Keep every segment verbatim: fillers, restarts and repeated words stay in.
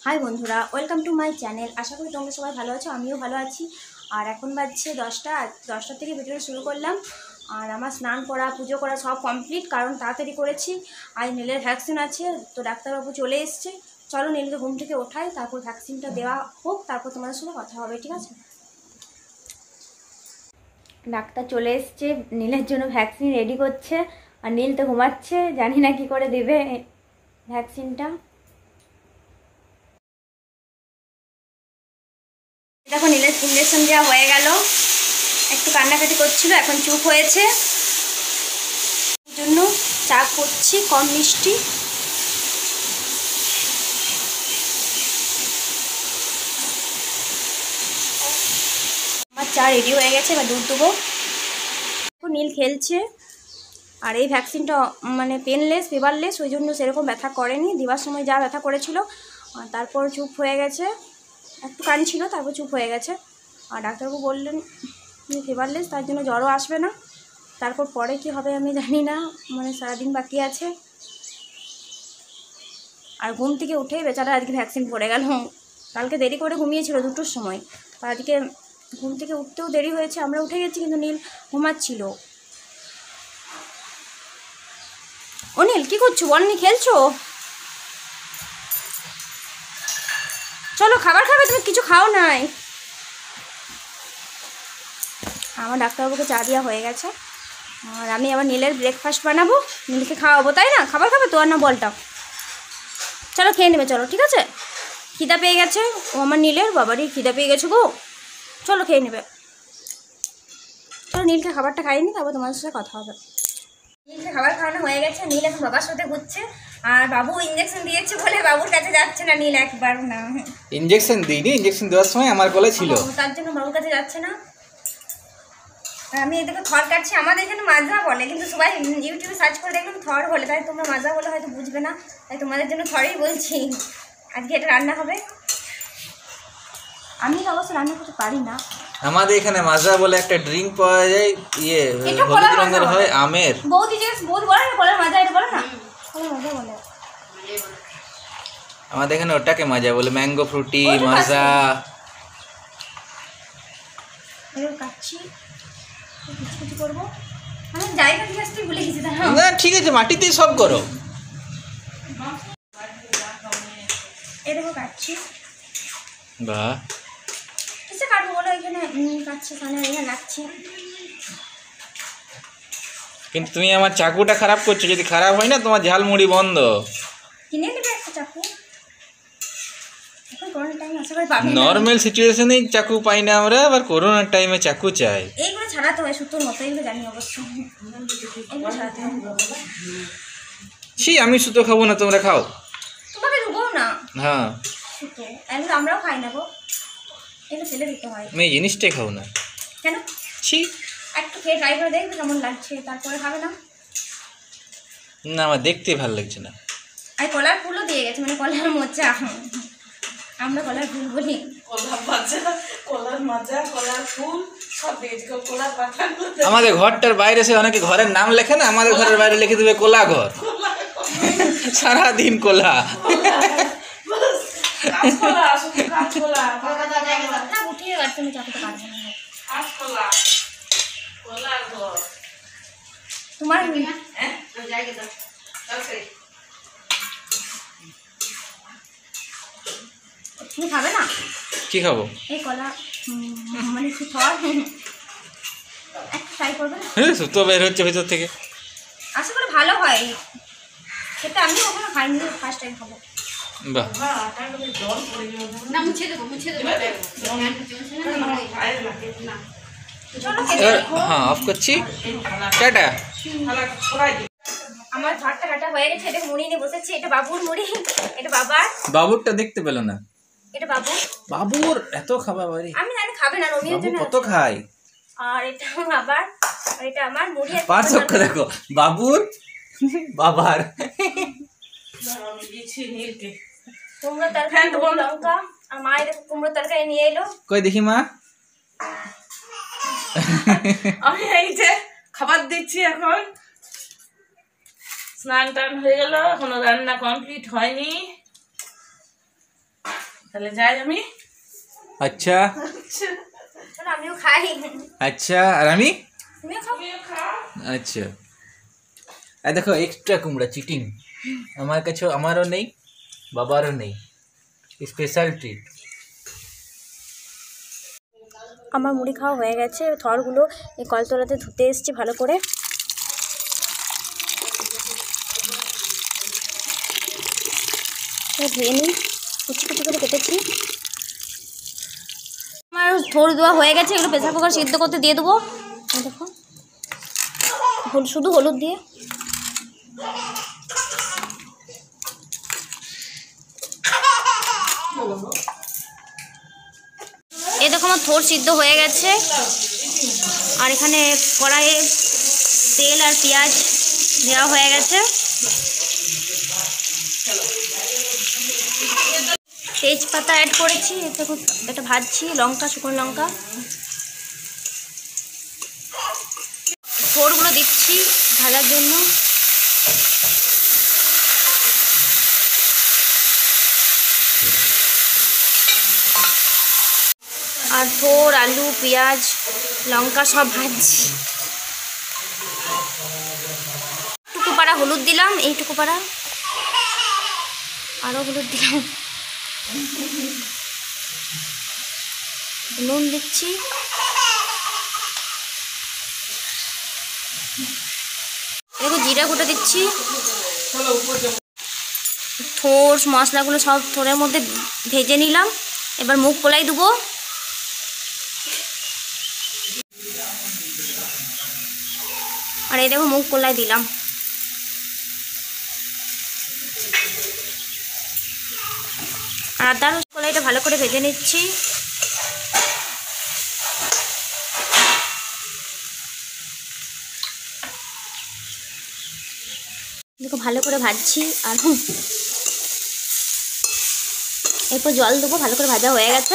High বন্ধুরা, welcome to my channel. আশা করি তোমরা সবাই ভালো আছো, আমিও ভালো আছি। আর এখন বাজছে দশটা, দশটা থেকে ভিডিও শুরু করলাম। আর আমার স্নান করা, পুজো করা সব কমপ্লিট, কারণ তাড়াতাড়ি করেছি। আজ নীলের ভ্যাকসিন আছে, তো ডাক্তারবাবু চলে এসছে। চলো নীলকে ঘুম থেকে ওঠাই, তারপর ভ্যাকসিনটা দেওয়া হোক, তারপর তোমাদের সঙ্গে কথা হবে, ঠিক আছে? ডাক্তার চলে এসছে, নীলের জন্য ভ্যাকসিন রেডি করছে। আর নীল তো ঘুমাচ্ছে, জানি না কি করে দেবে ভ্যাকসিনটা। দেখো নীলের ইঞ্জেকশন দেওয়া হয়ে গেল, একটু কান্নাকাটি করছিল, এখন চুপ হয়েছে। এই জন্য চা করছি কম মিষ্টি। আমার চা রেডি হয়ে গেছে, এবার দুধ দেবো। নীল খেলছে। আর এই ভ্যাকসিনটা মানে পেনলেস, পেপারলেস, ওই জন্য সেরকম ব্যথা করেনি। দেওয়ার সময় যা ব্যথা করেছিল, তারপর চুপ হয়ে গেছে। একটু কাঁদছিল, তারপর চুপ হয়ে গেছে। আর ডাক্তারবাবু বললেন পেপারলেস, তার জন্য জ্বরও আসবে না। তারপর পরে কি হবে আমি জানি না, মানে সারাদিন বাকি আছে। আর ঘুম থেকে উঠেই বেচারা আজকে ভ্যাকসিন পড়ে গেল। কালকে দেরি করে ঘুমিয়েছিল দুটোর সময়, আর আজকে ঘুম থেকে উঠতেও দেরি হয়েছে। আমরা উঠে গেছি, কিন্তু নীল ঘুমাচ্ছিল। ও নীল, কী করছো বলনি? খেলছো? চলো খাবার খাবে, তুমি কিছু খাও নাই। আমার ডাক্তারবাবুকে চা দেওয়া হয়ে গেছে, আর আমি আবার নীলের ব্রেকফাস্ট বানাবো, নীলকে খাওয়াবো, তাই না? খাবার খাবে তো, আর না বলটা? চলো খেয়ে নেবে, চলো, ঠিক আছে? খিদা পেয়ে গেছে ও আমার নীলের, বাবারই খিদা পেয়ে গেছে গো। চলো খেয়ে নেবে, চলো নীলকে খাবারটা খাইনি, তারপর তোমাদের সাথে কথা হবে। নীলকে খাবার খাওয়ানো হয়ে গেছে, নীল এখন বাবার সাথে ঘুরছে। আর বাবু ইঞ্জেকশন দিয়েছে বলে বাবুর কাছে যাচ্ছে না নীল, একবার না। ইঞ্জেকশন দিইনি, ইঞ্জেকশন দেওয়ার সময় আমার গলায় ছিল, তার জন্য বাবুর কাছে যাচ্ছে না। আমি এদিকে থর কাটছি, আমাদের এখানে মাজা বলে, কিন্তু সবাই ইউটিউবে সার্চ করে দেখলাম থর বলে, তাই তোমরা মাজা বলে হয়তো বুঝবে না, তাই তোমাদের জন্য থরই বলছি। আজকে এটা রান্না হবে। আমি তো অবশ্য রান্না করতে পারি না। আমাদের এখানে মাজা বলে একটা ড্রিঙ্ক পাওয়া যায়, ইয়ে হলুদ রঙের হয়, আমের। বৌদি যে বৌদি বলে না, কলার মাজা, এটা বলে না, কলার মাজা বলে। আমাদের এখানে ওটাকে মাজা বলে, ম্যাঙ্গো ফ্রুটি মাজা। কাটছি, কিছু কিছু করবো। আমি জায়গা দিয়ে আসতে ভুলে গেছি। না ঠিক আছে, মাটিতেই সব করো। এরকম কাটছি। বাহ, কিসে কাটবো বলো? এখানে কাটছি, এখানে এখানে রাখছি। কিন্তু তুমি আমার চাকুটা খারাপ করছো, যদি খারাপ হয় না তোমার ঝালমুড়ি বন্ধ। কিনে নেবে একটা চাকু, এখন করোনার টাইম আশা করি পাবে না। নর্মাল সিচুয়েশনেই চাকু পাই না আমরা, আবার করোনার টাইমে চাকু চাই। এইগুলো ছাড়াতে হয় সুতোর মতো, এগুলো জানি অবশ্য। এগুলো ছাড়াতে হয়। ছি, আমি সুতো খাবো না, তোমরা খাও। তোমাকে দেবো না হ্যাঁ, সুতো, এগুলো আমরাও খাই না গো, এগুলো ফেলে দিতে হয়। আমি এই জিনিসটাই খাবো না। কেন? ছি, একটু খেয়ে ট্রাই করে দেখবে কেমন লাগছে, তারপরে খাবে না। না আমার দেখতে ভালো লাগছে না। আর কলার ফুলও দিয়ে গেছে, মানে কলার মোচা, আমরা কলার ফুল বলি। কলার মাজা, কলার মাজা, কলার ফুল সব দিয়েছি, কলার পাতা। আমাদের ঘরটার বাইরে সে অনেকে ঘরের নাম লেখে না, আমাদের ঘরের বাইরে লিখে দেবে কোলা ঘর। সারাদিন কোলা। উঠিয়ে যাচ্ছে, আমি চাকুতে কাটবো না। তোমার তুমি খাবে না? কি খাবো? এই কলা মানে কি থর, একটা ট্রাই করবে না? হ্যাঁ, সুতো বের হচ্ছে ভিতর থেকে। আশা করি ভালো হয় সেটা, আমি কখনো খাইনি, ফার্স্ট টাইম খাবো। বাহ, না মুছে দেবো, মুছে দেবো। হ্যাঁ অফ করছি, টাটা। আমার ভাতটা কাটা হয়ে গেছে, এটা মুড়ি নিয়ে বসেছি। এটা বাবুর মুড়ি, এটা বাবার। বাবুরটা দেখতে পেল না, এটা বাবু। বাবুর এত খাবার বাড়ি, আমি জানি খাবে না, রমির বাবু জন্য। কত খায়। আর এটা বাবার, আর এটা আমার মুড়ি। পার্থক্য দেখো, বাবুর বাবার। কুমড়ো তরকারি, লঙ্কা, আর মা এরকম কুমড়ো তরকারি নিয়ে এলো। কই দেখি মা। আমি এই যে খাবার দিচ্ছি, এখন স্নান টান হয়ে গেল, এখনো রান্না কমপ্লিট হয়নি। তাহলে যাই আমি। আচ্ছা চলো আমিও খাই। আচ্ছা আর আমি তুমিও খাও। তুমিও খাও। আচ্ছা আর দেখো এক্সট্রা কুমড়া চিটিং আমার কাছে, আমারও নেই বাবারও নেই, স্পেশাল ট্রিট। আমার মুড়ি খাওয়া হয়ে গেছে। থরগুলো এই কলতলাতে ধুতে এসেছি ভালো করে। ধুয়ে নিই, কুচি কুচি করে কেটেছি। আমার থর দেওয়া হয়ে গেছে, এগুলো প্রেসার কুকার সিদ্ধ করতে দিয়ে দেবো। দেখো হল শুধু হলুদ দিয়ে। এই দেখো আমার থোর সিদ্ধ হয়ে গেছে। আর এখানে কড়াইয়ে তেল আর পেঁয়াজ দেওয়া হয়ে গেছে। তেজপাতা অ্যাড করেছি, এটা এটা ভাজছি, লঙ্কা শুকনো লঙ্কা। থোরগুলো দিচ্ছি ভাজার জন্য। আর থোর আলু পেঁয়াজ লঙ্কা সব ভাজছি। টুকু পাড়া হলুদ দিলাম, এইটুকু পাড়া আরও হলুদ দিলাম, নুন দিচ্ছি। দেখো জিরা গুঁটো দিচ্ছি। থোর মশলাগুলো সব থোরের মধ্যে ভেজে নিলাম। এবার মুগ কলাই দেবো। আর এই দেখো মুগ কলাই দিলাম। আর আদা রসুন কলাইটা ভালো করে ভেজে নিচ্ছি। দেখো ভালো করে ভাজছি। আর এরপর জল দেবো। ভালো করে ভাজা হয়ে গেছে,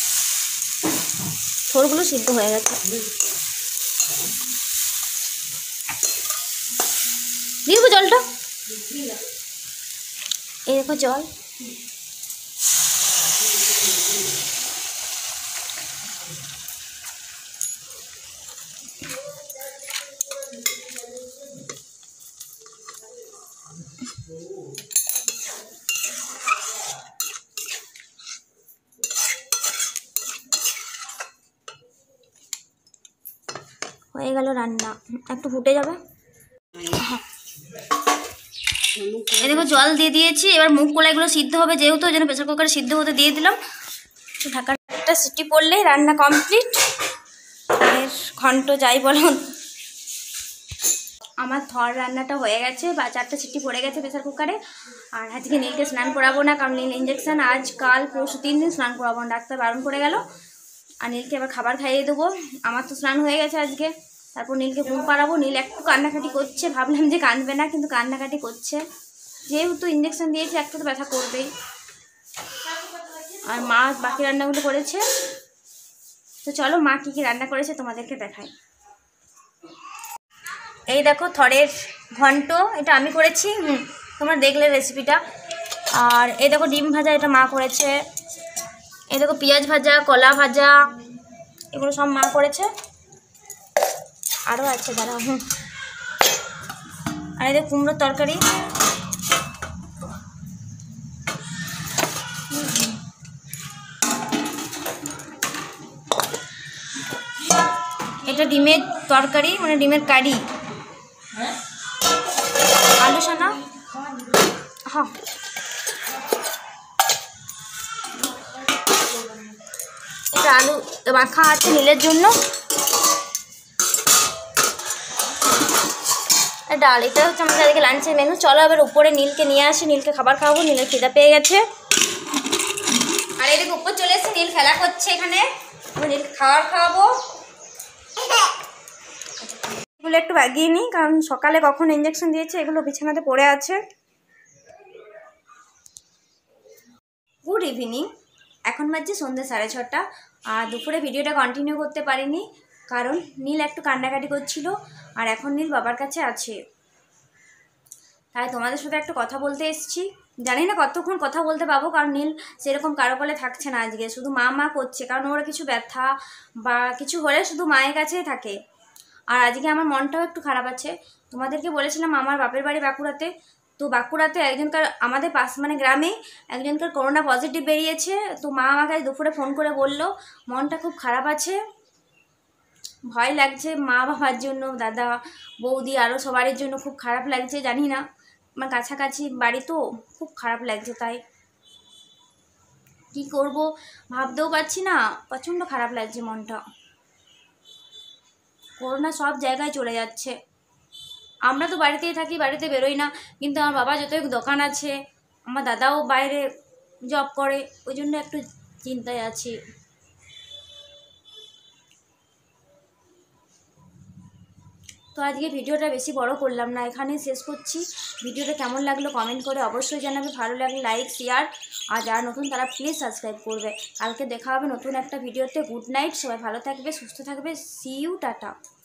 থোরগুলো সিদ্ধ হয়ে গেছে। দিয়ে দেবো জলটা। এই দেখো জল। হয়ে গেল রান্না, একটু ফুটে যাবে। এই দেখো জল দিয়ে দিয়েছি। এবার মুগ কলাইগুলো সিদ্ধ হবে, যেহেতু ওই জন্য প্রেসার কুকারে সিদ্ধ হতে দিয়ে দিলাম। ঢাকার একটা সিটি পড়লেই রান্না কমপ্লিট। এর ঘন্ট যাই বলো। আমার থর রান্নাটা হয়ে গেছে, বা চারটে সিটি পড়ে গেছে প্রেসার কুকারে। আর আজকে নীলকে স্নান করাবো না, কারণ নীল ইঞ্জেকশান আজ কাল পরশু তিন দিন স্নান করাবো না, ডাক্তার বারণ করে গেল। আর নীলকে এবার খাবার খাইয়ে দেবো। আমার তো স্নান হয়ে গেছে আজকে। তারপর নীলকে ঘুম পাড়াবো। নীল একটু কান্নাকাটি করছে, ভাবলাম যে কাঁদবে না, কিন্তু কান্নাকাটি করছে। যেহেতু ইঞ্জেকশন দিয়েছে একটু তো ব্যথা করবেই। আর মা বাকি রান্নাগুলো করেছে। তো চলো মা কী কী রান্না করেছে তোমাদেরকে দেখাই। এই দেখো থরের ঘন্ট, এটা আমি করেছি, হুম তোমরা দেখলে রেসিপিটা। আর এই দেখো ডিম ভাজা, এটা মা করেছে। এই দেখো পেঁয়াজ ভাজা, কলা ভাজা, এগুলো সব মা করেছে। আরও আছে দাঁড়াও। হুম আর এই দেখো কুমড়োর তরকারি। এটা ডিমের তরকারি, মানে ডিমের কারি। আলু সানা, হ্যাঁ এটা আলু মাখা আছে নীলের জন্য। ডাল, এটা হচ্ছে আমাদের আজকে লাঞ্চের মেনু। চলো এবার উপরে নীলকে নিয়ে আসি, নীলকে খাবার খাওয়াবো। নীলের খিদা পেয়ে গেছে। আর এদিকে উপর চলে এসে নীল খেলা করছে এখানে। নীলকে খাবার খাওয়াবো। এগুলো একটু বাগিয়ে নিই, কারণ সকালে কখন ইঞ্জেকশন দিয়েছে এগুলো বিছানাতে পড়ে আছে। গুড ইভিনিং, এখন বাজছে সন্ধ্যে সাড়ে ছটা। আর দুপুরে ভিডিওটা কন্টিনিউ করতে পারিনি, কারণ নীল একটু কান্নাকাটি করছিল। আর এখন নীল বাবার কাছে আছে, তাই তোমাদের সাথে একটু কথা বলতে এসেছি। জানি না কতক্ষণ কথা বলতে পাবো, কারণ নীল সেরকম কারো কলে থাকছে না আজকে, শুধু মা মা করছে, কারণ ওরা কিছু ব্যথা বা কিছু হলে শুধু মায়ের কাছেই থাকে। আর আজকে আমার মনটাও একটু খারাপ আছে। তোমাদেরকে বলেছিলাম আমার বাপের বাড়ি বাঁকুড়াতে, তো বাঁকুড়াতে একজনকার আমাদের পাশ মানে গ্রামে একজনকার করোনা পজিটিভ বেরিয়েছে। তো মা আমাকে আজ দুপুরে ফোন করে বললো মনটা খুব খারাপ আছে, ভয় লাগছে মা বাবার জন্য, দাদা বৌদি আরও সবারই জন্য খুব খারাপ লাগছে। জানি না, আমার কাছাকাছি বাড়ি তো খুব খারাপ লাগছে, তাই কি করব ভাবতেও পারছি না, প্রচণ্ড খারাপ লাগছে মনটা। করোনা সব জায়গায় চলে যাচ্ছে, আমরা তো বাড়িতেই থাকি, বাড়িতে বেরোই না, কিন্তু আমার বাবা যতই দোকান আছে, আমার দাদাও বাইরে জব করে, ওই জন্য একটু চিন্তায় আছি। তো আজকে ভিডিওটা বেশি বড় করলাম না, এখানেই শেষ করছি। ভিডিওটা কেমন লাগলো কমেন্ট করে অবশ্যই জানাবে, ভালো লাগলে লাইক শেয়ার, আর যারা নতুন তারা প্লিজ সাবস্ক্রাইব করবে। কালকে দেখা হবে নতুন একটা ভিডিওতে। গুড নাইট, সবাই ভালো থাকবে, সুস্থ থাকবে, সি ইউ, টাটা।